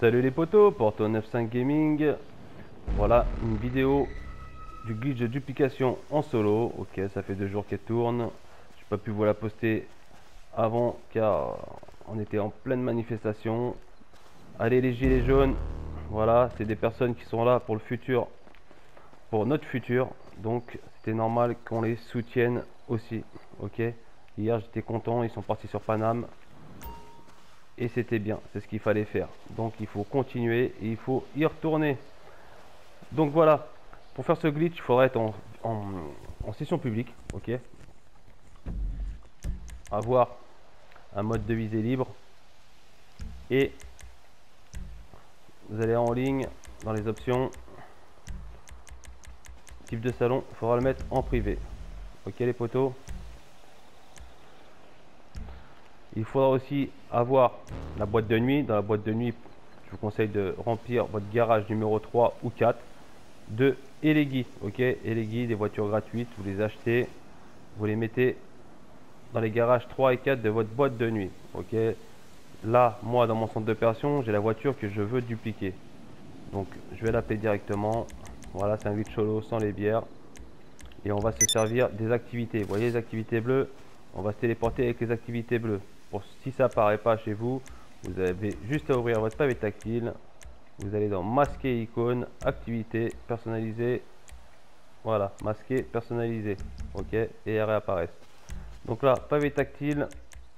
Salut les potos, Porto95 Gaming. Voilà une vidéo du glitch de duplication en solo. Ok, ça fait 2 jours qu'elle tourne. J'ai pas pu vous la poster avant car on était en pleine manifestation. Allez les gilets jaunes, voilà, c'est des personnes qui sont là pour le futur, pour notre futur. Donc c'était normal qu'on les soutienne aussi. Ok, hier j'étais content, ils sont partis sur Paname. Et c'était bien, c'est ce qu'il fallait faire. Donc il faut continuer et il faut y retourner. Donc voilà, pour faire ce glitch, il faudra être en session publique, ok. Avoir un mode de visée libre. Et vous allez en ligne, dans les options, type de salon, il faudra le mettre en privé. Ok les potos. Il faudra aussi avoir la boîte de nuit. Dans la boîte de nuit, je vous conseille de remplir votre garage numéro 3 ou 4 de Elegui. Ok, Elegui, des voitures gratuites, vous les achetez, vous les mettez dans les garages 3 et 4 de votre boîte de nuit. Ok, là, moi, dans mon centre d'opération, j'ai la voiture que je veux dupliquer. Donc, je vais l'appeler directement. Voilà, c'est un glitch solo sans les bières. Et on va se servir des activités. Vous voyez les activités bleues? On va se téléporter avec les activités bleues. Pour, si ça apparaît pas chez vous, vous avez juste à ouvrir votre pavé tactile. Vous allez dans masquer icône, activité, personnalisée. Voilà, masquer, personnalisé. Ok, et elles réapparaissent. Donc là, pavé tactile,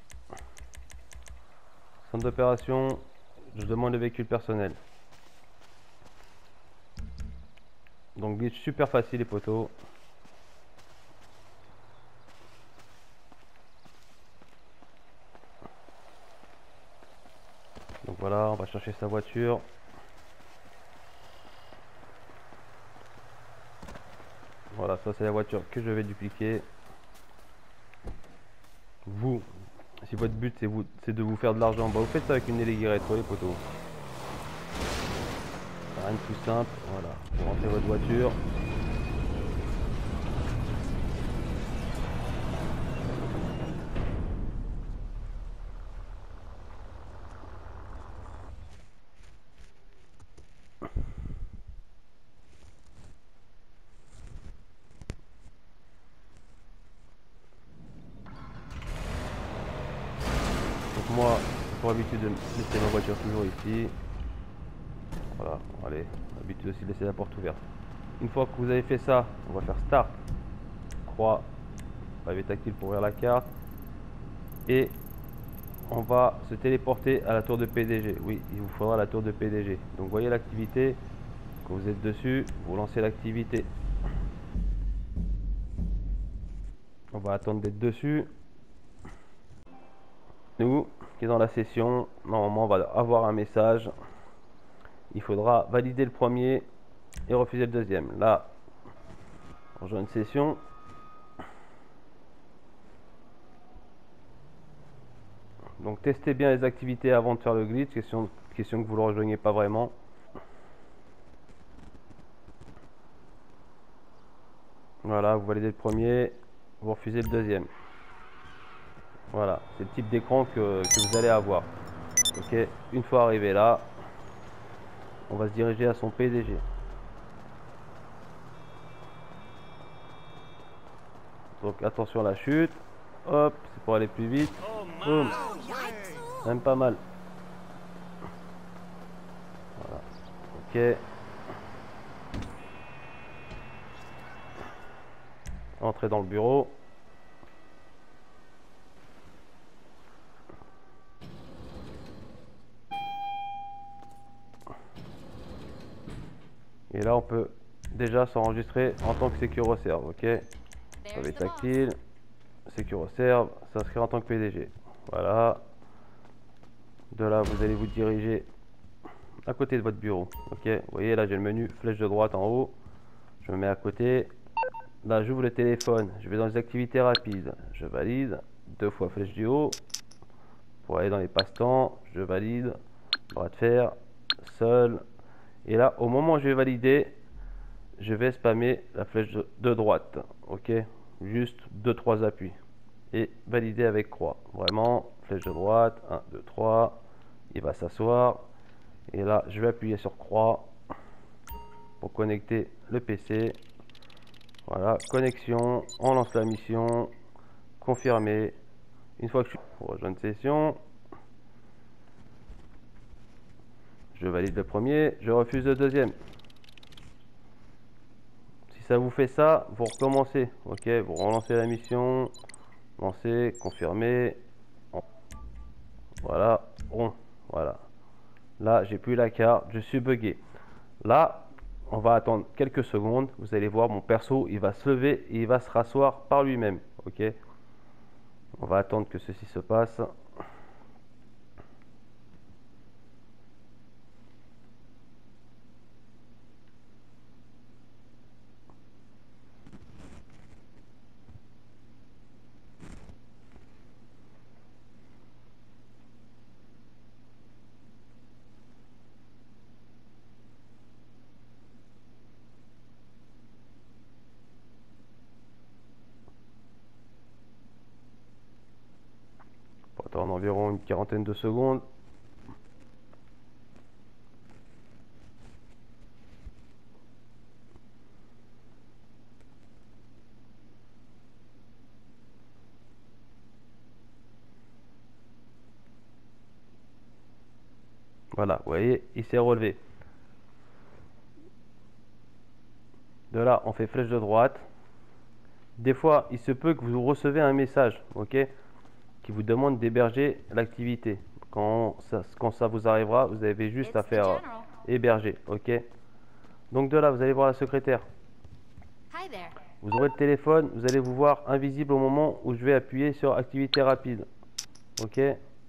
centre d'opération, je demande le véhicule personnel. Donc glitch super facile les potos. Donc voilà, on va chercher sa voiture. Voilà, ça c'est la voiture que je vais dupliquer. Vous, si votre but c'est de vous faire de l'argent, bah vous faites ça avec une éléguirette, les potos. Rien de plus simple, voilà. Vous rentrez votre voiture. Donc moi, j'ai pour habitude de laisser ma voiture toujours ici. Voilà, allez, habitude aussi de laisser la porte ouverte. Une fois que vous avez fait ça, on va faire Start, croix, pavé tactile pour ouvrir la carte. Et on va se téléporter à la tour de PDG. Oui, il vous faudra la tour de PDG. Donc vous voyez l'activité, quand vous êtes dessus, vous lancez l'activité. On va attendre d'être dessus. Nous, qui est dans la session, normalement on va avoir un message. Il faudra valider le premier et refuser le deuxième. Là, on rejoint une session. Donc testez bien les activités avant de faire le glitch, question que vous ne le rejoignez pas vraiment. Voilà, vous validez le premier, vous refusez le deuxième. Voilà, c'est le type d'écran que vous allez avoir. Ok, une fois arrivé là, on va se diriger à son PDG. Donc attention à la chute. Hop, c'est pour aller plus vite. Boum. Même pas mal. Voilà. Ok. Entrer dans le bureau. Et là on peut déjà s'enregistrer en tant que SecuroServe. Ok. Pavé tactile. SecuroServe. S'inscrire en tant que PDG. Voilà. De là vous allez vous diriger à côté de votre bureau. Ok. Vous voyez là j'ai le menu flèche de droite en haut. Je me mets à côté. Là j'ouvre le téléphone. Je vais dans les activités rapides. Je valide. 2 fois flèche du haut. Pour aller dans les passe-temps. Je valide. Bras de fer. Seul. Et là au moment où je vais valider, je vais spammer la flèche de droite. Ok. Juste 2-3 appuis. Et valider avec croix. Vraiment. Flèche de droite. 1, 2, 3. Il va s'asseoir. Et là, je vais appuyer sur croix pour connecter le PC. Voilà, connexion, on lance la mission, confirmer. Une fois que je suis pour rejoindre session, je valide le premier, je refuse le deuxième. Si ça vous fait ça, vous recommencez. Ok, vous relancez la mission, lancez, confirmer. Voilà, bon, voilà. Là, j'ai plus la carte, je suis bugué. Là, on va attendre quelques secondes. Vous allez voir, mon perso, il va se lever et il va se rasseoir par lui-même. Ok, on va attendre que ceci se passe. On va attendre environ une quarantaine de secondes. Voilà, vous voyez, il s'est relevé. De là, on fait flèche de droite. Des fois, il se peut que vous recevez un message, ok, qui vous demande d'héberger l'activité. Quand ça vous arrivera, vous avez juste à faire héberger, ok. Donc de là, vous allez voir la secrétaire. Vous aurez le téléphone, vous allez vous voir invisible au moment où je vais appuyer sur activité rapide, ok.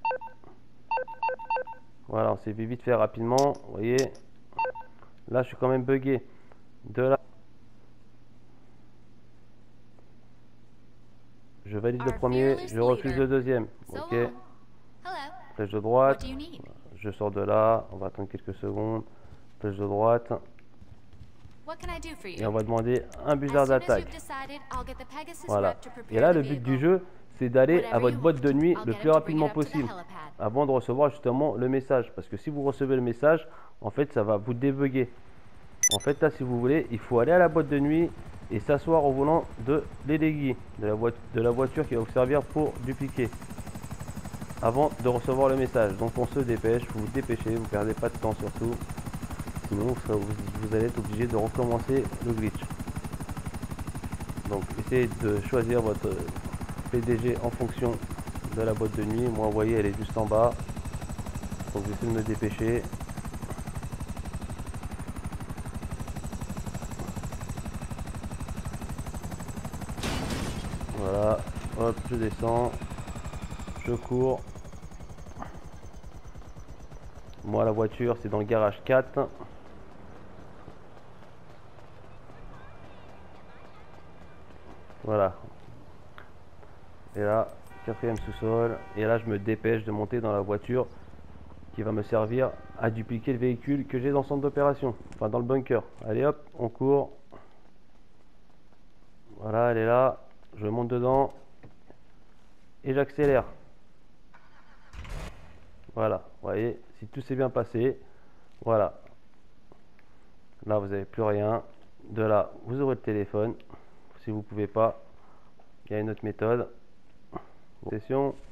Voilà, on s'est vite fait rapidement, vous voyez. Là, je suis quand même bugué. De là, je valide le premier, je refuse le deuxième. Ok. Flèche de droite. Je sors de là. On va attendre quelques secondes. Flèche de droite. Et on va demander un buzzer d'attaque. Voilà. Et là, le but du jeu, c'est d'aller à votre boîte de nuit le plus rapidement possible. Avant de recevoir justement le message. Parce que si vous recevez le message, en fait, ça va vous débugger. En fait, là, si vous voulez, il faut aller à la boîte de nuit et s'asseoir au volant de l'Elegui, de la voiture qui va vous servir pour dupliquer avant de recevoir le message. Donc on se dépêche, vous vous dépêchez, vous perdez pas de temps surtout, sinon vous allez être obligé de recommencer le glitch. Donc essayez de choisir votre PDG en fonction de la boîte de nuit. Moi, vous voyez, elle est juste en bas, donc j'essaie de me dépêcher. Voilà, hop, je descends, je cours. Moi, la voiture, c'est dans le garage 4. Voilà. Et là, quatrième sous-sol. Et là, je me dépêche de monter dans la voiture qui va me servir à dupliquer le véhicule que j'ai dans le centre d'opération. Enfin, dans le bunker. Allez, hop, on court. Voilà, elle est là. Je monte dedans. Et j'accélère. Voilà, vous voyez, si tout s'est bien passé, voilà. Là, vous n'avez plus rien. De là, vous aurez le téléphone. Si vous ne pouvez pas, il y a une autre méthode. Session. Vous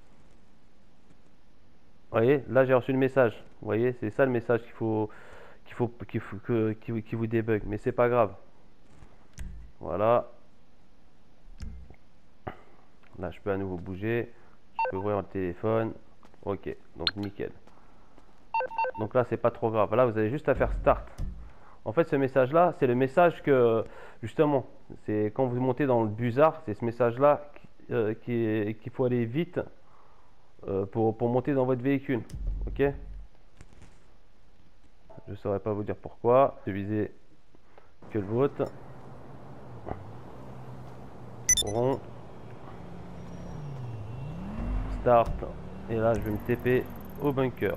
voyez, là j'ai reçu le message. Vous voyez, c'est ça le message qui vous débug. Mais c'est pas grave. Voilà. Là, je peux à nouveau bouger. Je peux ouvrir le téléphone. Ok, donc nickel. Donc là, c'est pas trop grave. Là, vous avez juste à faire start. En fait, ce message-là, c'est le message que, justement, c'est quand vous montez dans le busard, c'est ce message-là qu'il faut aller vite pour monter dans votre véhicule. Ok? Je ne saurais pas vous dire pourquoi. Je visais que le vôtre. Rond. Start. Et là, je vais me TP au bunker.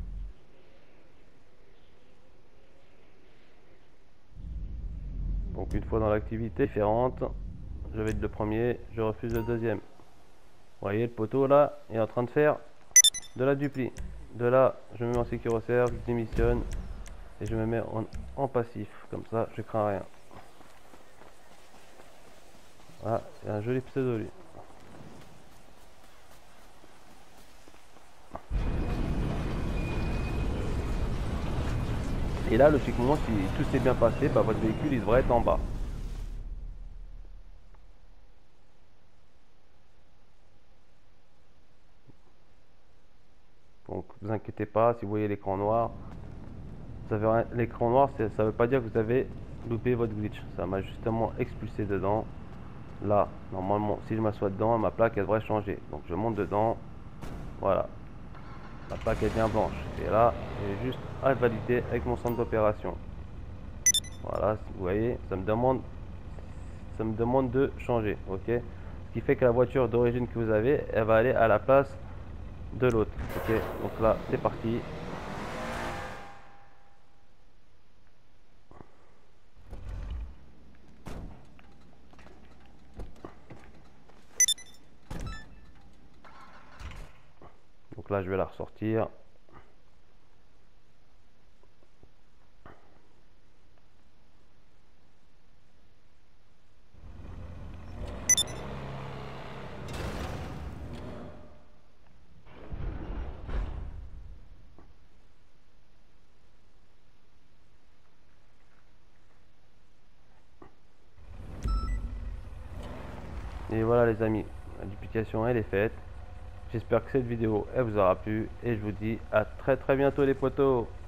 Donc une fois dans l'activité différente, je vais être le premier, je refuse le deuxième. Vous voyez, le poteau là est en train de faire de la dupli. De là, je me mets en sécuritaire, je démissionne et je me mets en passif. Comme ça, je crains rien. Ah, c'est un joli pseudo lui. Et là, logiquement, si tout s'est bien passé, bah, votre véhicule il devrait être en bas. Donc, vous inquiétez pas, si vous voyez l'écran noir, l'écran noir, ça veut pas dire que vous avez loupé votre glitch. Ça m'a justement expulsé dedans. Là, normalement, si je m'assois dedans, ma plaque elle devrait changer. Donc, je monte dedans. Voilà. La plaque est bien blanche. Et là, j'ai juste à valider avec mon centre d'opération. Voilà, si vous voyez, ça me demande de changer, ok. Ce qui fait que la voiture d'origine que vous avez, elle va aller à la place de l'autre, ok. Donc là, c'est parti. Donc là, je vais la ressortir. Et voilà les amis, la duplication elle est faite. J'espère que cette vidéo elle vous aura plu et je vous dis à très bientôt les potos.